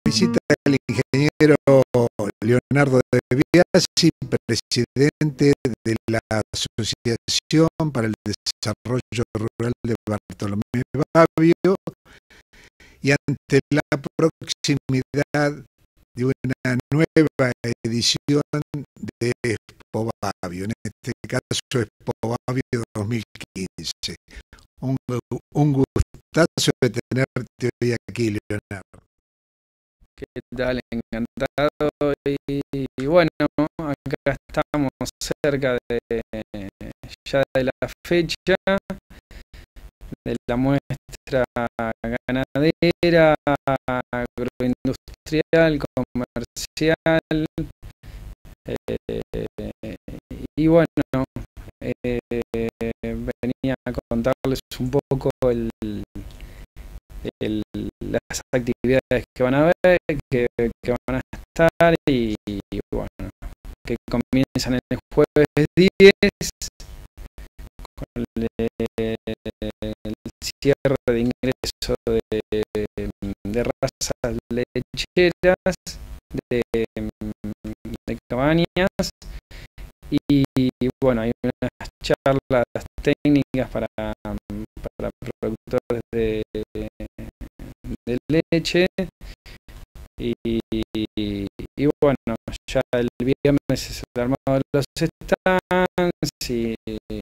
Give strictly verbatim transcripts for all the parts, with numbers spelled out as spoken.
visita el ingeniero Leonardo de Biasi, presidente de la Asociación para el Desarrollo Rural de Bartolomé Bavio, y ante la proximidad de una nueva edición de Expo Bavio, en este caso Expo Bavio dos mil quince. Un, un gustazo de tenerte hoy aquí, Leonardo. ¿Qué tal? Encantado. Y, y bueno, acá estamos cerca de ya de la fecha de la muestra ganadera, agroindustrial, comercial, eh, y bueno, eh, venía a contarles un poco el, el, las actividades que van a ver, que, que van a estar y, y bueno, que comienzan el jueves diez con el, el cierre de ingreso de, de razas lecheras, de, de cabañas, y, y bueno, hay unas charlas técnicas para, para productores de, de leche, y, y, y bueno, ya el viernes es el armado de los stands, y,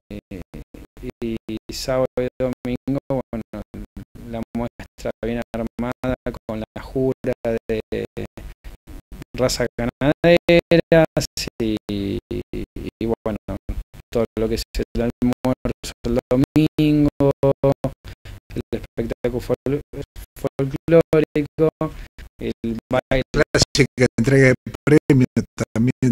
y, y sábado y domingo, bueno, la muestra viene armada con la jura de razas ganaderas y, y, y bueno, todo lo que es el almuerzo el domingo, el espectáculo fol folclórico, el baile, clásica entrega de premios también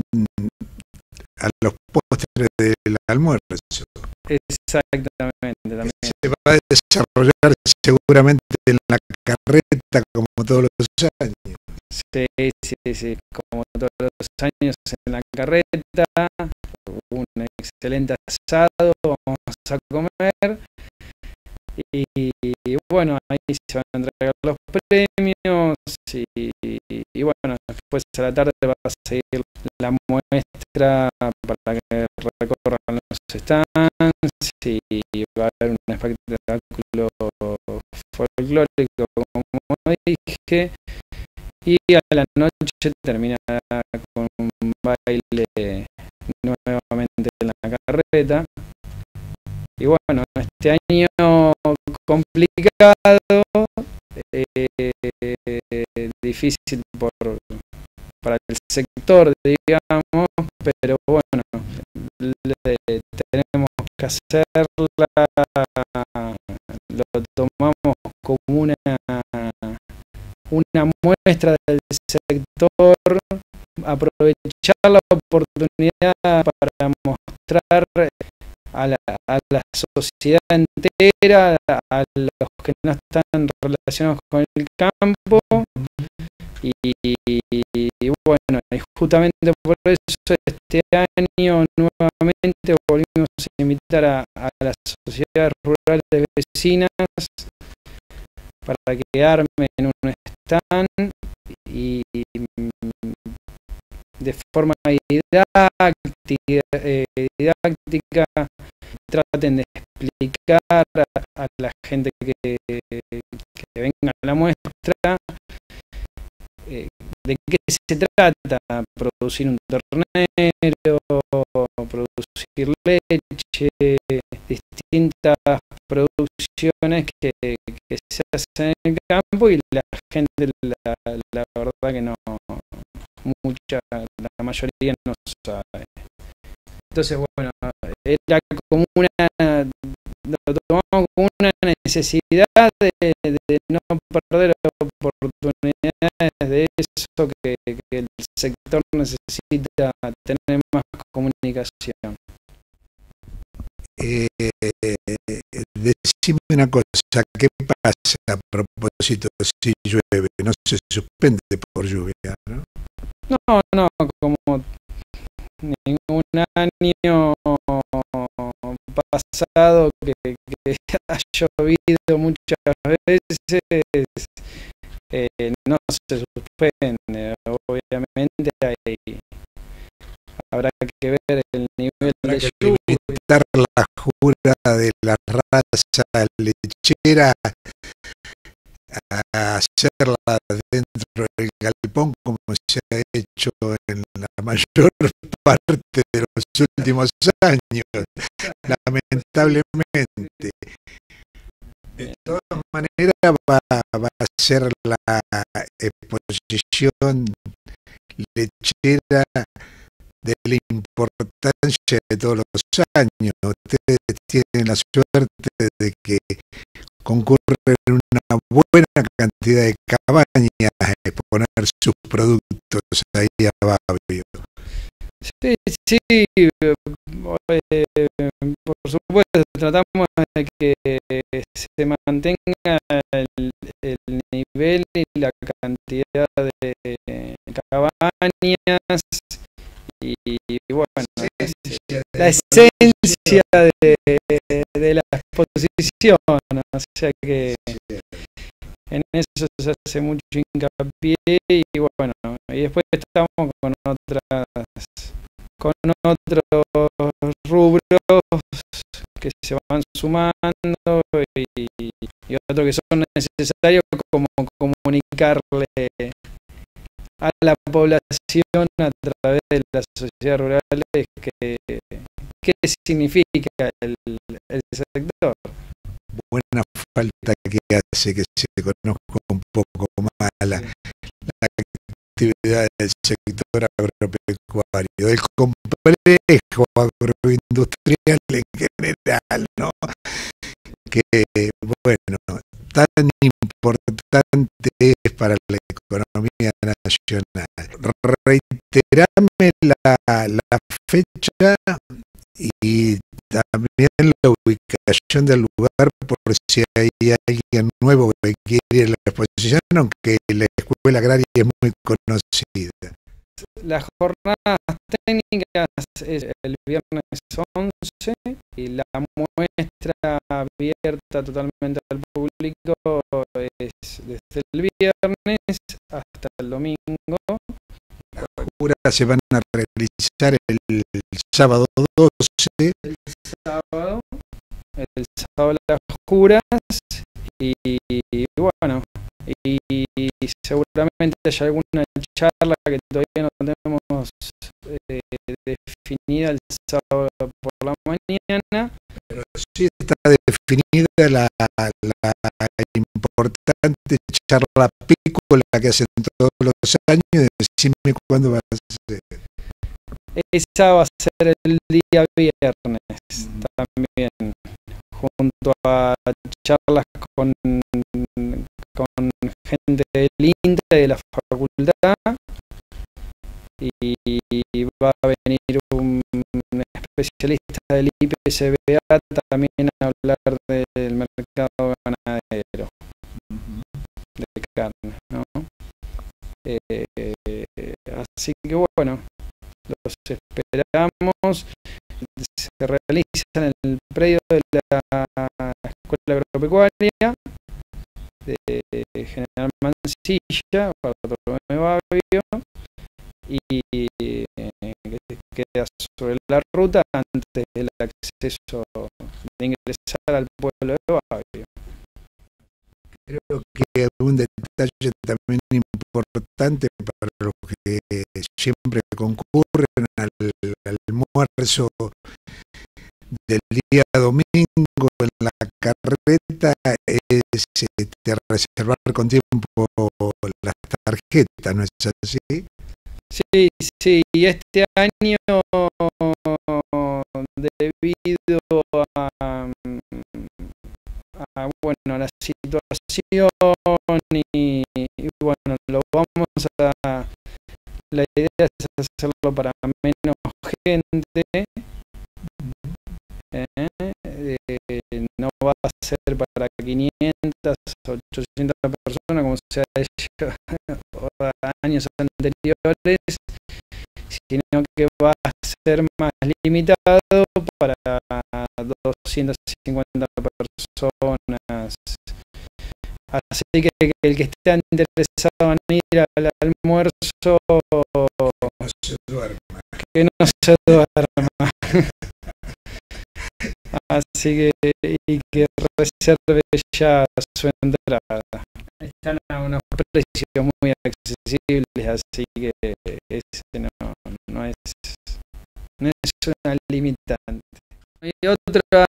a los postres del almuerzo. Exactamente, también se va a desarrollar seguramente en la carreta como todos los años. Sí, sí, sí, como todos los años en la carreta, un excelente asado, vamos a comer, y, y bueno, ahí se van a entregar los premios, y, y bueno, después a la tarde va a seguir la muestra para que recorran los stands, y va a haber un espectáculo folclórico, como dije, y a la noche terminará con un baile nuevamente en la carreta. Y bueno, este año complicado, eh, difícil por, para el sector, digamos, pero bueno, le, tenemos que hacerla, lo tomamos como una una muestra del sector, aprovechar la oportunidad para mostrar a la, a la sociedad entera, a los que no están relacionados con el campo, y, y, y bueno, y justamente por eso este año nuevamente volvimos a invitar a, a las sociedades rurales vecinas para que armen un stand y de forma didáctica, eh, didáctica traten de explicar a, a la gente que, que venga a la muestra eh, de qué se trata: producir un ternero, producir leche, distintas producciones que, que se hacen en el campo, y la gente, la, la verdad que no, mucha, la mayoría no sabe. Entonces, bueno, era como una, lo tomamos como una necesidad de, de no perder oportunidades de eso, que, que el sector necesita tener más comunicación. Eh, decime una cosa, ¿qué pasa a propósito si llueve? No se suspende por lluvia, ¿no? No, no, como ningún año pasado que, que ha llovido muchas veces, eh, no se suspende. Obviamente hay, habrá que ver el nivel Habrá de que lluvia. limitar la jura de la raza lechera a hacerla dentro del galpón como se ha hecho en la mayor parte de los últimos años, lamentablemente. De todas maneras va, va a ser la exposición lechera de la importancia de todos los años. Ustedes tienen la suerte de que concurren una buena cantidad de cabañas a exponer sus productos ahí a Bavio. Sí, sí, eh, por supuesto tratamos de que se mantenga el, el nivel y la cantidad de cabañas y bueno, la esencia de, de la exposición, o sea que en eso se hace mucho hincapié y bueno, y después estamos con otras con otros rubros que se van sumando y, y otros que son necesarios, como comunicarle a la población a través de las sociedades rurales que qué significa el, el sector. Buena falta que hace que se conozca un poco más la, la actividad del sector agropecuario, del complejo agroindustrial en general, ¿no? Que, bueno, tan importante es para la economía nacional. Reiterame la, la fecha y también la ubicación del lugar por si hay alguien nuevo que quiere ir a la exposición, aunque la escuela agraria es muy conocida. Las jornadas técnicas es el viernes once y la muestra abierta totalmente al público es desde el viernes hasta el domingo. Las juras se van a realizar el, el sábado doce. El sábado, el sábado las juras y, y bueno, y, y seguramente haya alguna charla que todavía no tenemos eh, definida el sábado por la mañana. Pero sí está definida la, la importante charla pícola que hacen todos los años. Decime cuándo va a ser. Esa va a ser el día viernes también, junto a charlas con, con gente del INTA y de la facultad, y, y va a venir un, un especialista del I P C B A también a hablar del mercado ganadero de carne, ¿no? Eh, así que bueno, los esperamos. Se realiza en el predio de la Escuela Agropecuaria de General Mansilla, para Bavio, y eh, que queda sobre la ruta antes del acceso de ingresar al pueblo de Bavio. Creo que un detalle también importante para los que siempre concurren al, al almuerzo del día domingo en la carreta es este, reservar con tiempo las tarjetas, ¿no es así? Sí, sí, y este año, debido a, a bueno, la situación y, y bueno, lo vamos a, la idea es hacerlo para menos gente, eh, eh, no va a ser para quinientas, ochocientas personas como se ha hecho años anteriores, sino que va a ser más limitado para doscientas cincuenta personas Así que el que esté interesado en ir al almuerzo, no se duerma. Que no se duerma. Así que, y que reserve ya su entrada. Están a unos precios muy accesibles, así que ese no, no, es, no es una limitante. Y otras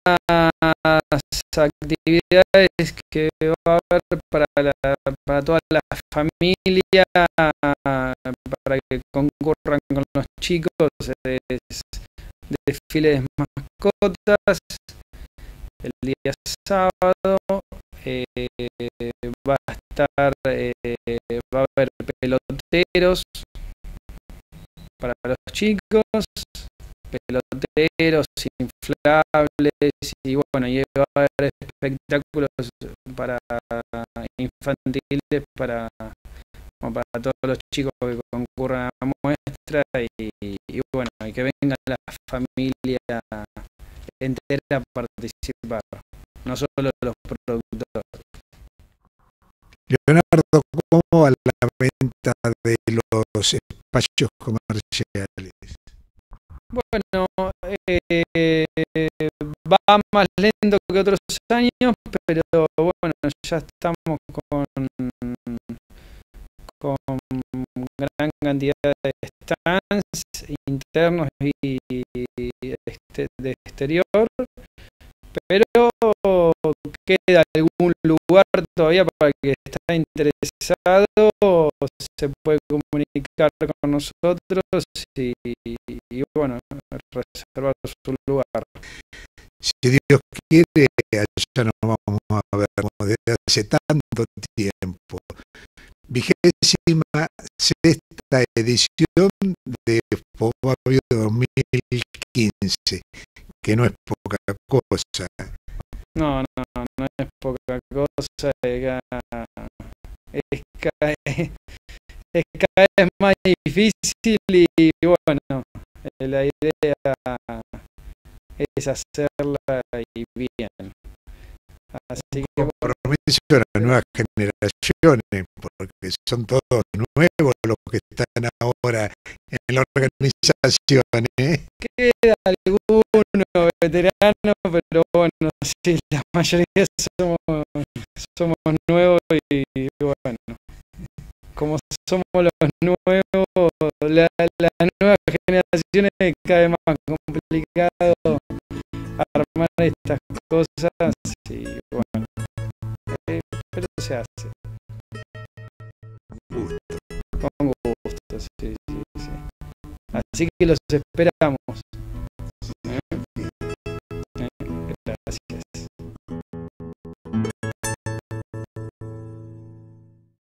actividades que va a haber para, la, para toda la familia, para que concurran con los chicos, es desfile de mascotas el día sábado. Eh, va a estar, eh, va a haber peloteros para los chicos, peloteros inflables, y bueno, y va a haber espectáculos para infantiles para, bueno, para todos los chicos que concurran a la muestra, y, y bueno, y que venga la familia entera a participar, no solo los productores. Leonardo, ¿cómo va la venta de los espacios comerciales? Bueno, eh, va más lento que otros años, pero bueno, ya estamos con, con gran cantidad de stands internos y este, de exterior, pero queda algún lugar todavía para el que está interesado, se puede comunicar con nosotros y, y bueno, reservar su lugar. Si Dios quiere, allá nos vamos a ver como desde hace tanto tiempo. Vigésima sexta edición de Expo Bavio dos mil quince, que no es poca cosa. No, no, no es poca cosa, es, es, cada, es cada vez más difícil y bueno, la idea es hacerla y bien. Así un que compromiso de las nuevas generaciones, porque son todos nuevos los que están ahora en la organización, ¿eh? Queda alguno veterano, pero bueno, sí, la mayoría somos, somos nuevos y bueno, como somos los nuevos, la, la nueva generación es cada vez más complicado armar estas cosas y bueno, eh, pero se hace. Gusto. Con gusto, sí, sí, sí. Así que los esperamos.